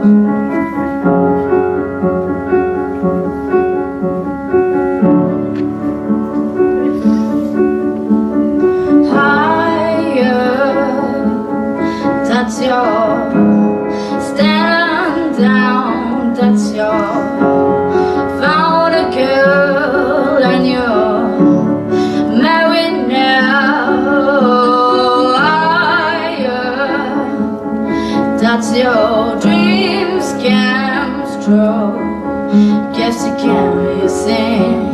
That's your stand down, that's your found a girl and you're married now. That's your dreams comes true. Guess you can you sing.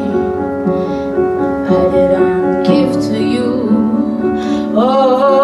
I didn't give to you. Oh,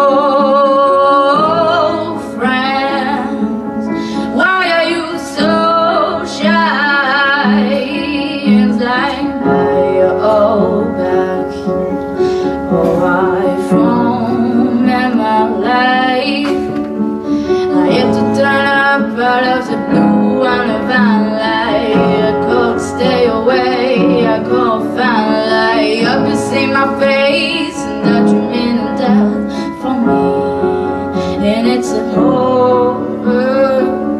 out of the blue and a van light. I could stay away, I could find light. Up to see my face and that you mean death for me. And it's a horror.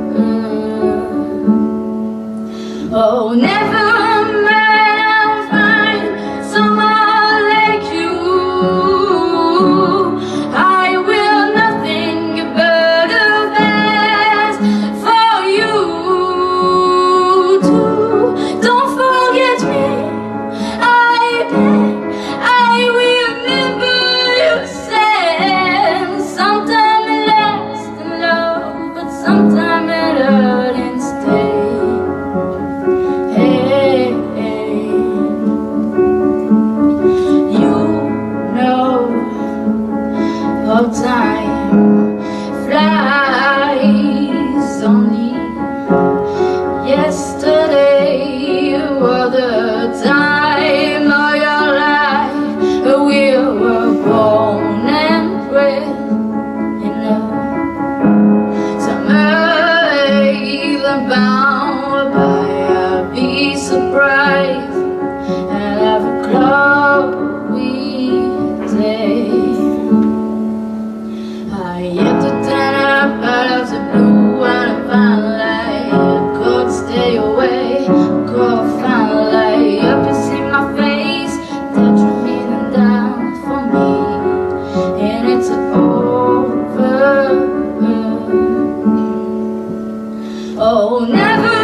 Oh, never man find someone like you. I will nothing but the best for you too. Don't forget me, I beg. I remember you said sometime it lasts in love, but sometime it hurt instead. Time flies only. Yesterday was the time of your life. We were born and bred in a summer even bound by. I'll be surprised and have a cloudy day. Yet to turn up out of the blue and a fine light. I could stay away, could find light. Up to see my face, that you're leaning down for me. And it's over. Oh, never